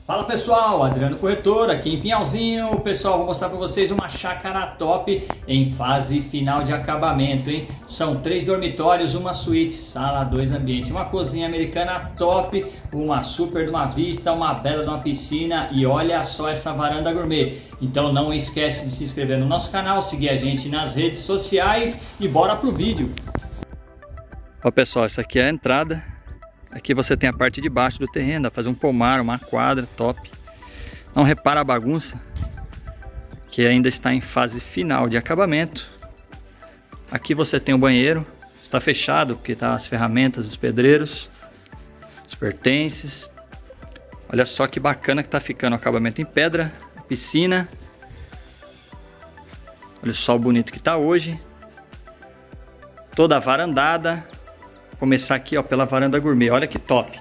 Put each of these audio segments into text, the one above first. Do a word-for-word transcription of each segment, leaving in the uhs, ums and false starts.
Fala pessoal, Adriano Corretor aqui em Pinhalzinho. Pessoal, vou mostrar para vocês uma chácara top em fase final de acabamento, hein? São três dormitórios, uma suíte, sala, dois ambientes, uma cozinha americana top, uma super de uma vista, uma bela de uma piscina e olha só essa varanda gourmet. Então não esquece de se inscrever no nosso canal, seguir a gente nas redes sociais e bora pro vídeo. Ó pessoal, essa aqui é a entrada. Aqui você tem a parte de baixo do terreno, dá pra fazer um pomar, uma quadra, top. Não repara a bagunça, que ainda está em fase final de acabamento. Aqui você tem o banheiro, está fechado porque tá as ferramentas, os pedreiros, os pertences. Olha só que bacana que tá ficando o acabamento em pedra, piscina. Olha o sol bonito que tá hoje. Toda a varandada. Vou começar aqui ó, pela varanda gourmet, olha que top.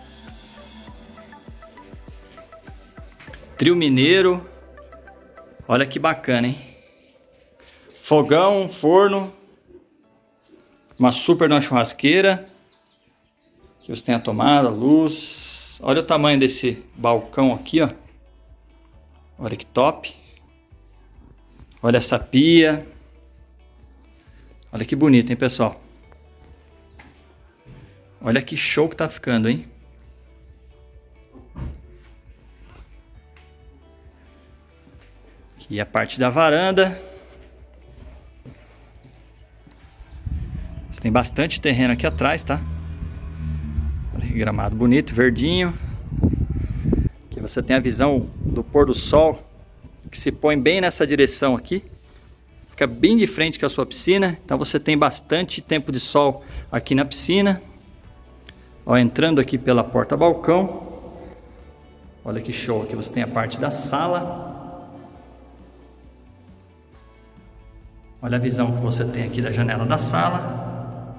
Trio mineiro, olha que bacana, hein? Fogão, forno, uma super de uma churrasqueira. Aqui você tem a tomada, luz. Olha o tamanho desse balcão aqui, ó. Olha que top. Olha essa pia. Olha que bonito, hein, pessoal? Olha que show que tá ficando, hein? Aqui a parte da varanda. Você tem bastante terreno aqui atrás, tá? Olha que gramado bonito, verdinho. Aqui você tem a visão do pôr do sol, que se põe bem nessa direção aqui. Fica bem de frente com a sua piscina. Então você tem bastante tempo de sol aqui na piscina. Ó, entrando aqui pela porta balcão, olha que show, aqui você tem a parte da sala. Olha a visão que você tem aqui da janela da sala.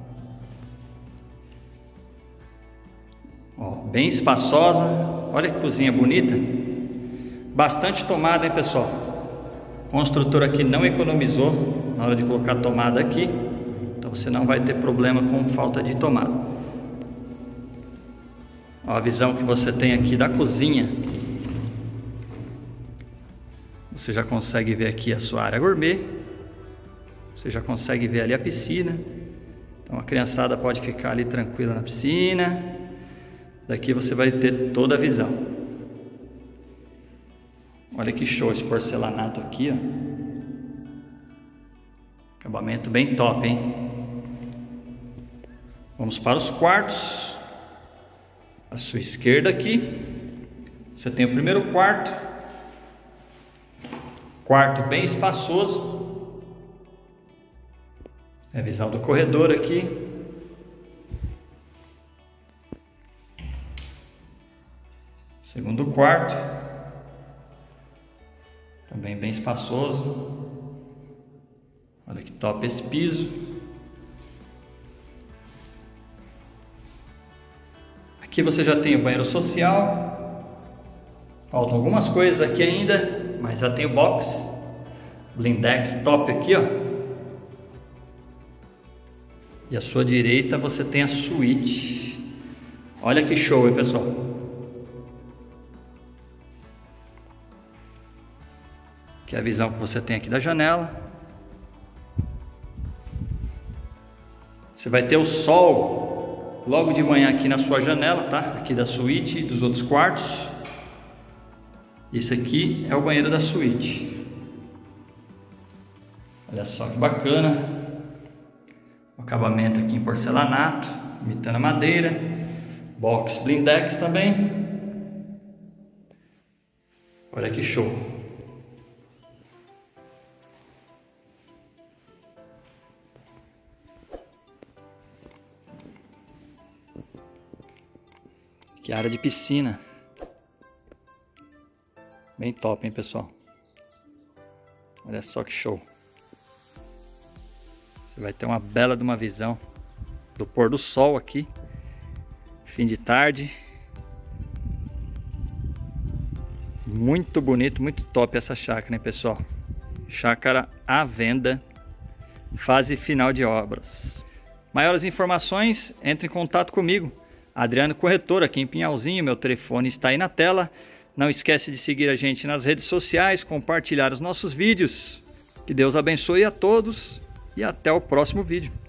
Ó, bem espaçosa, olha que cozinha bonita. Bastante tomada, hein, pessoal? O construtor aqui não economizou na hora de colocar a tomada aqui, então você não vai ter problema com falta de tomada. Ó, a visão que você tem aqui da cozinha. Você já consegue ver aqui a sua área gourmet. Você já consegue ver ali a piscina. Então a criançada pode ficar ali tranquila na piscina. Daqui você vai ter toda a visão. Olha que show esse porcelanato aqui, ó. Acabamento bem top, hein? Vamos para os quartos. À sua esquerda aqui, você tem o primeiro quarto. Quarto bem espaçoso. É a visão do corredor aqui. Segundo quarto. Também bem espaçoso. Olha que top esse piso. Aqui você já tem o banheiro social. Faltam algumas coisas aqui ainda, mas já tem o box blindex top aqui, ó. E à sua direita você tem a suíte. Olha que show, hein, pessoal? Aqui é a visão que você tem aqui da janela. Você vai ter o sol logo de manhã aqui na sua janela, tá? Aqui da suíte e dos outros quartos. Esse aqui é o banheiro da suíte. Olha só que bacana. O acabamento aqui em porcelanato, imitando a madeira. Box blindex também. Olha que show. Que área de piscina. Bem top, hein, pessoal? Olha só que show. Você vai ter uma bela de uma visão do pôr do sol aqui. Fim de tarde. Muito bonito, muito top essa chácara, hein, pessoal? Chácara à venda. Fase final de obras. Maiores informações, entre em contato comigo. Adriano Corretor, aqui em Pinhalzinho. Meu telefone está aí na tela. Não esquece de seguir a gente nas redes sociais, compartilhar os nossos vídeos. Que Deus abençoe a todos e até o próximo vídeo.